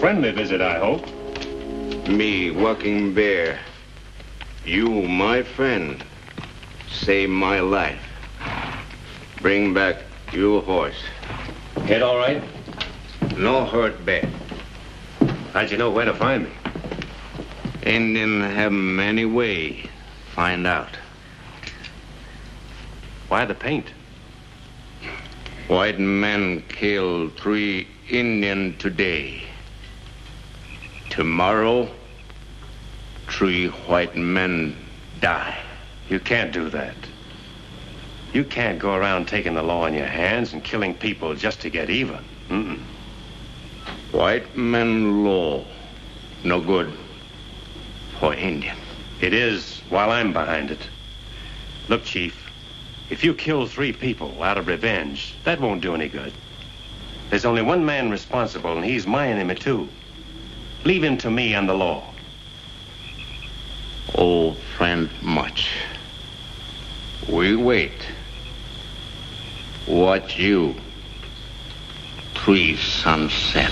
friendly visit, I hope. Me, Walking Bear. You, my friend, saved my life. Bring back your horse. Head all right? No hurt bad. How'd you know where to find me? Indian have many way. Find out. Why the paint? White men killed 3 Indian today. Tomorrow, 3 white men die. You can't do that. You can't go around taking the law in your hands and killing people just to get even. Mm-mm. White men law, no good for Indian. It is while I'm behind it. Look, Chief, if you kill 3 people out of revenge, that won't do any good. There's only one man responsible, and he's my enemy, too. Leave him to me and the law. Old friend much. We wait. Watch you. 3 sunset.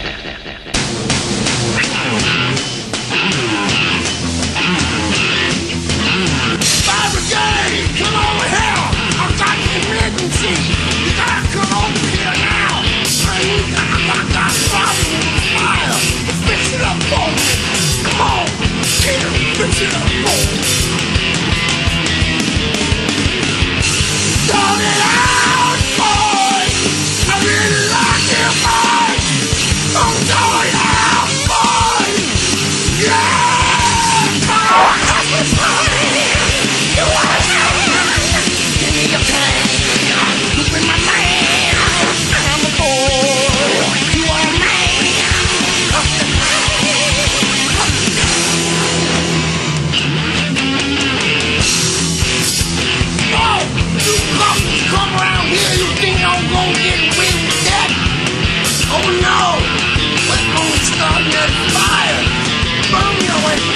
Fire brigade, come over here! I've got an emergency! You gotta come over here now! I got a problem with the fire! Fix it up for me! Come on! Here, fix it up for me! Turn it out, boys! I really like it, boys! I'm going out, boys! Yeah! You wanna give me your pain? You been my man. I'm a boy. You are a man. Oh, you come around here, you think I'm gonna get away with that? Oh no, we're gonna start that fire. Burn me away.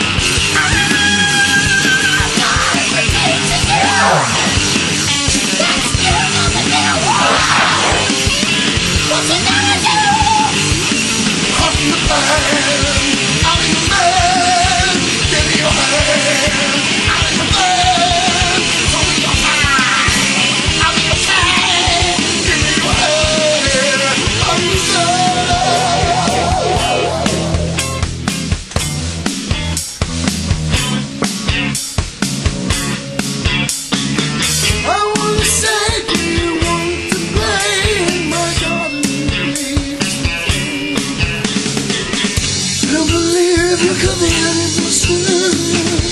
What's it gonna do? Cut the band, out in the band, give me your hand, out in the band, show me your hand, out in your hand, give me your hand, out in the I wanna say, do you want to play, my darling, please? I believe you're coming into my spirit.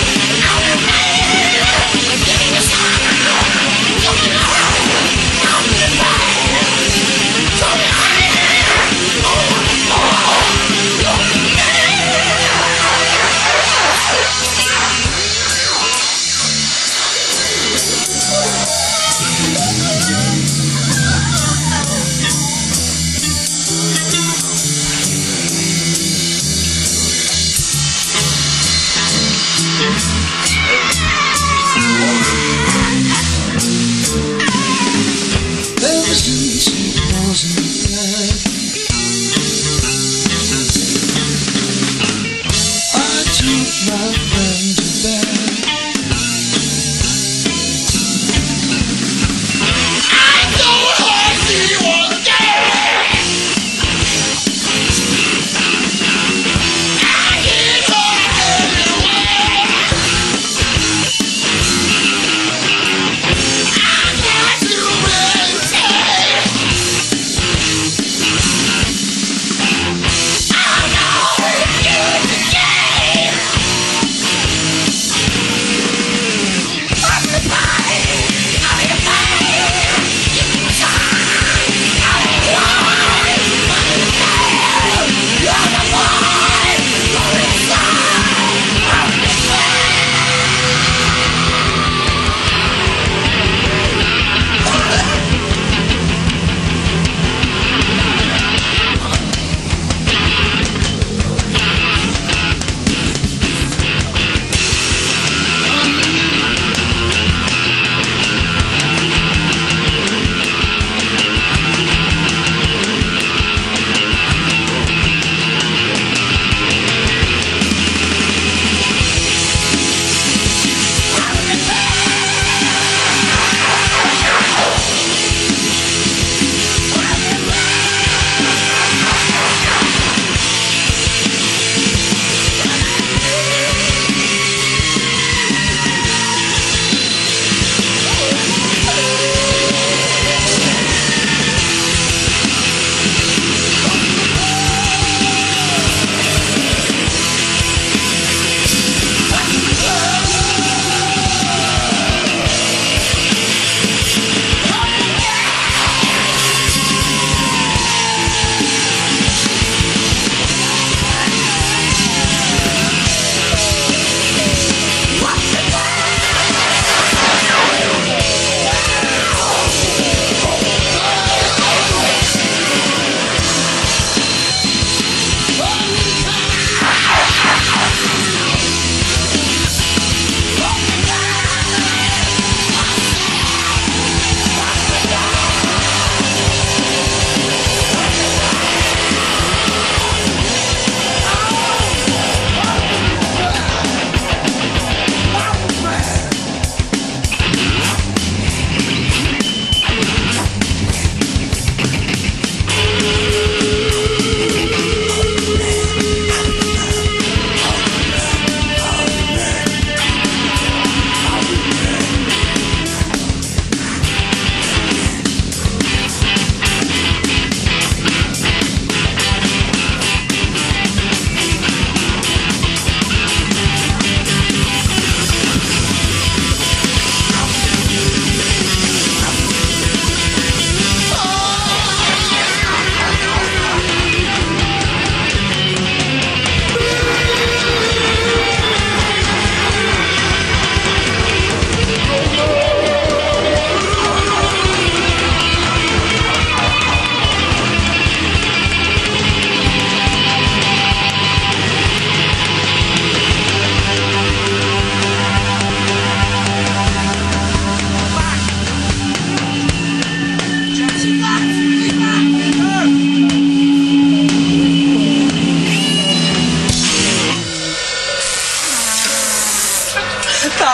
Out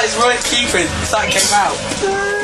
That is worth keeping. That came out.